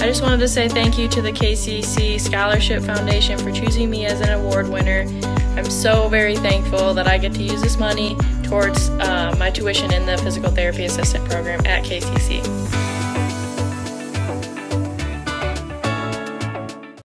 I just wanted to say thank you to the KCC Scholarship Foundation for choosing me as an award winner. I'm so very thankful that I get to use this money towards my tuition in the physical therapy assistant program at KCC.